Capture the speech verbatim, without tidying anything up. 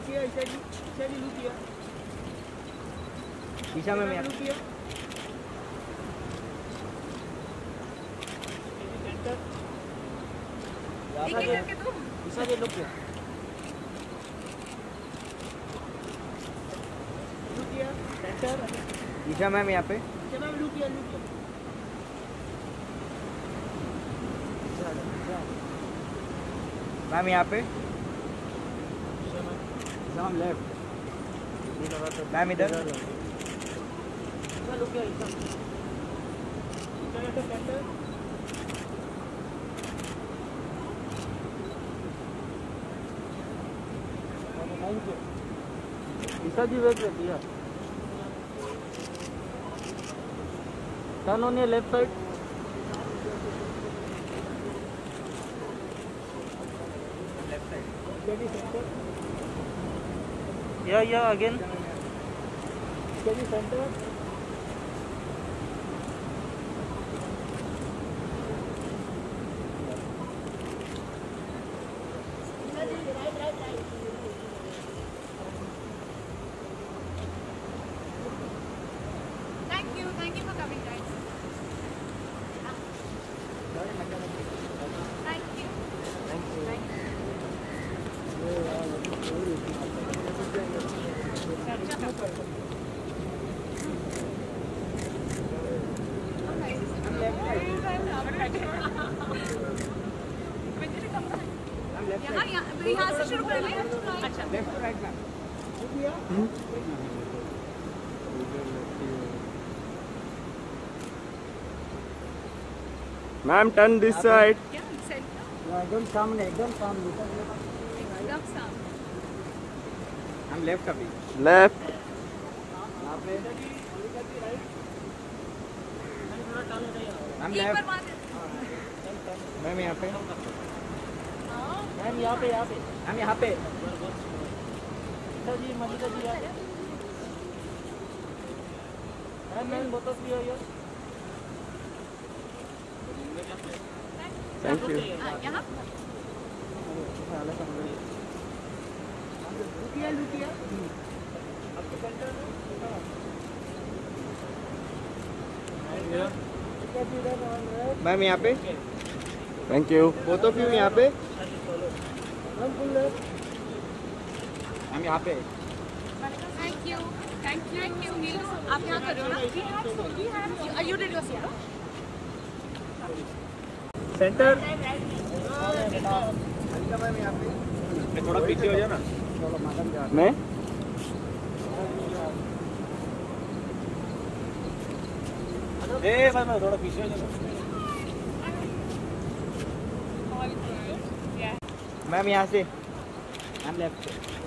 किया ईशा जी, ईशा जी लुक किया। Isha ma'am look किया। सेंटर। एक एक करके तुम। ईशा जी लुक किया। लुक किया। सेंटर। ईशा मैम यहाँ पे। ईशा मैम लुक किया, लुक किया। मैम यहाँ पे। Isha ma'am. Isha ma'am left. Ma'am इधर। ईशा लुक किया, ईशा। ईशा यहाँ पे सेंटर। ईशा जी वेट रहती है। Turn on your left side. Left side. या या again. Centre. Thank you, thank you for coming, guys. Thank you. Thank you. Thank you. यहाँ यहाँ यहाँ से शुरू कर लें। अच्छा। Left to right ma'am. Ma'am turn this side. क्या सेंटर? एकदम सामने, एकदम सामने। एकदम सामने। हम लेफ्ट अभी। लेफ्ट। यहाँ पे। हम एक बार लेफ्ट। मार दे। मैम यहाँ पे। मैम यहाँ पे, यहाँ पे। हम यहाँ पे। ईशा जी, मलिका जी यहाँ पे। Ma'am ma'am both of you here. Thank you. हाँ, यहाँ। लुकिया, लुकिया। आपके सेंटर में। मैम यहाँ पे। Thank you. Both of you यहाँ पे। हम यहाँ पे। Thank you. Thank you. Thank you. नीलू, आप यहाँ कर रहे हो ना? You did your solo. Centre. Ma'am यहाँ पे। थोड़ा पीछे हो जाना। मैं ए भाई मैं थोड़ा पीछे हो जाना। All good. Yeah. मैम यहाँ से। हम लेफ्ट से।